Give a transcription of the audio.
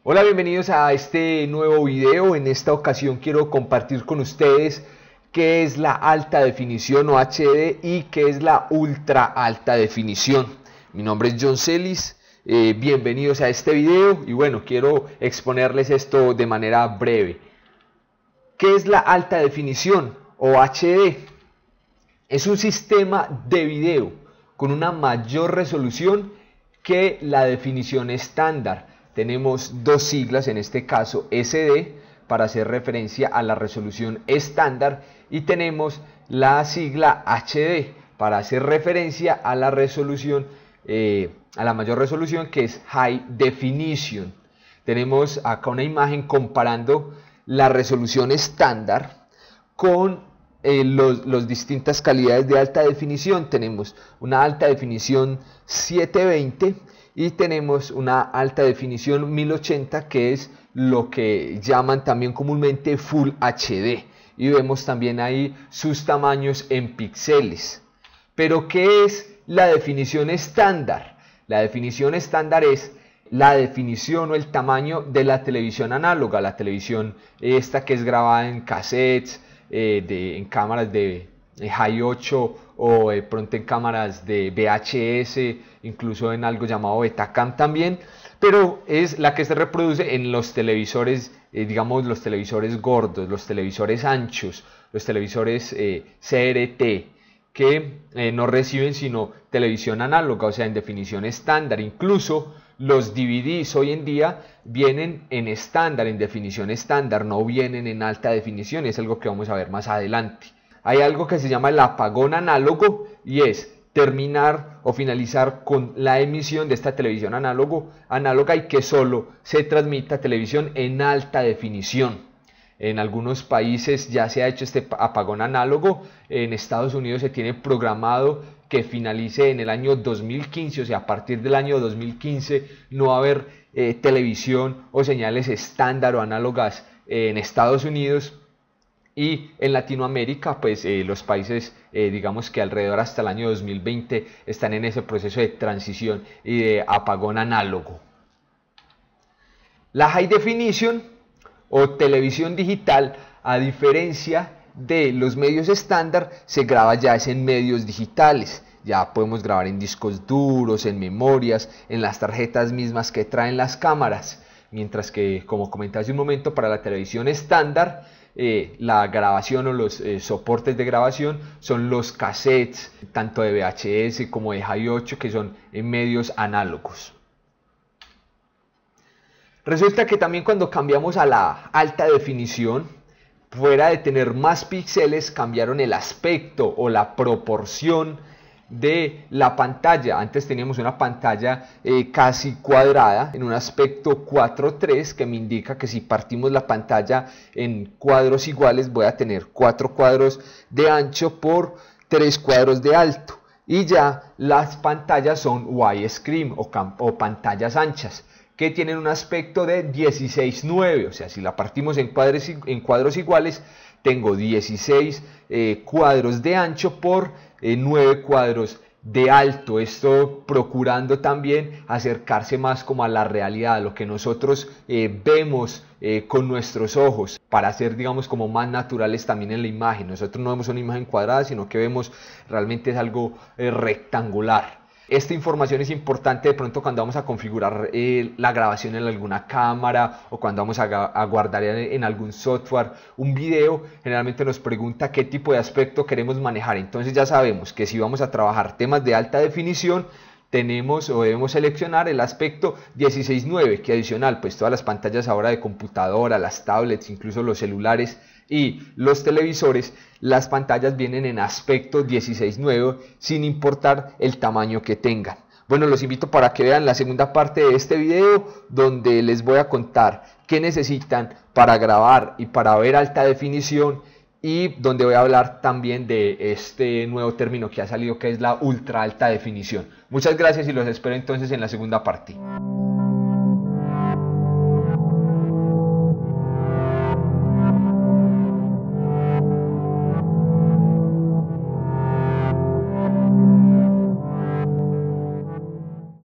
Hola, bienvenidos a este nuevo video. En esta ocasión quiero compartir con ustedes qué es la alta definición o HD y qué es la ultra alta definición. Mi nombre es John Celis, bienvenidos a este video y bueno, quiero exponerles esto de manera breve. ¿Qué es la alta definición o HD? Es un sistema de video con una mayor resolución que la definición estándar. Tenemos dos siglas, en este caso SD, para hacer referencia a la resolución estándar, y tenemos la sigla HD para hacer referencia a la resolución, a la mayor resolución, que es High Definition. Tenemos acá una imagen comparando la resolución estándar con las distintas calidades de alta definición. Tenemos una alta definición 720 y tenemos una alta definición 1080, que es lo que llaman también comúnmente Full HD, y vemos también ahí sus tamaños en píxeles. Pero ¿qué es la definición estándar? La definición estándar es la definición o el tamaño de la televisión análoga, la televisión esta que es grabada en cassettes, en cámaras de High 8 o de pronto en cámaras de VHS, incluso en algo llamado Betacam también, pero es la que se reproduce en los televisores, digamos los televisores gordos, los televisores anchos, los televisores CRT, que no reciben sino televisión análoga, o sea en definición estándar. Incluso los DVDs hoy en día vienen en estándar, en definición estándar, no vienen en alta definición, es algo que vamos a ver más adelante. Hay algo que se llama el apagón análogo, y es terminar o finalizar con la emisión de esta televisión análoga y que solo se transmita televisión en alta definición. En algunos países ya se ha hecho este apagón análogo. En Estados Unidos se tiene programado que finalice en el año 2015, o sea, a partir del año 2015 no va a haber televisión o señales estándar o análogas en Estados Unidos. Y en Latinoamérica, pues los países, digamos que alrededor hasta el año 2020 están en ese proceso de transición y de apagón análogo. La High Definition o televisión digital, a diferencia de los medios estándar, se graba ya en medios digitales. Ya podemos grabar en discos duros, en memorias, en las tarjetas mismas que traen las cámaras. Mientras que, como comenté hace un momento, para la televisión estándar, la grabación o los soportes de grabación son los cassettes, tanto de VHS como de High 8, que son en medios análogos. Resulta que también cuando cambiamos a la alta definición, fuera de tener más píxeles, cambiaron el aspecto o la proporción de la pantalla. Antes teníamos una pantalla casi cuadrada en un aspecto 4:3, que me indica que si partimos la pantalla en cuadros iguales voy a tener 4 cuadros de ancho por 3 cuadros de alto, y ya las pantallas son widescreen o pantallas anchas, que tienen un aspecto de 16:9, o sea, si la partimos en cuadros iguales, tengo 16 cuadros de ancho por 9 cuadros de alto. Esto procurando también acercarse más como a la realidad, a lo que nosotros vemos con nuestros ojos, para ser, digamos, como más naturales también en la imagen. Nosotros no vemos una imagen cuadrada, sino que vemos realmente es algo rectangular. Esta información es importante de pronto cuando vamos a configurar la grabación en alguna cámara, o cuando vamos a guardar en algún software un video. Generalmente nos pregunta qué tipo de aspecto queremos manejar. Entonces ya sabemos que si vamos a trabajar temas de alta definición, tenemos o debemos seleccionar el aspecto 16:9, que adicional, pues todas las pantallas ahora de computadora, las tablets, incluso los celulares y los televisores, las pantallas vienen en aspecto 16:9 sin importar el tamaño que tengan. Bueno, los invito para que vean la segunda parte de este video, donde les voy a contar qué necesitan para grabar y para ver alta definición, y donde voy a hablar también de este nuevo término que ha salido, que es la ultra alta definición. Muchas gracias y los espero entonces en la segunda parte.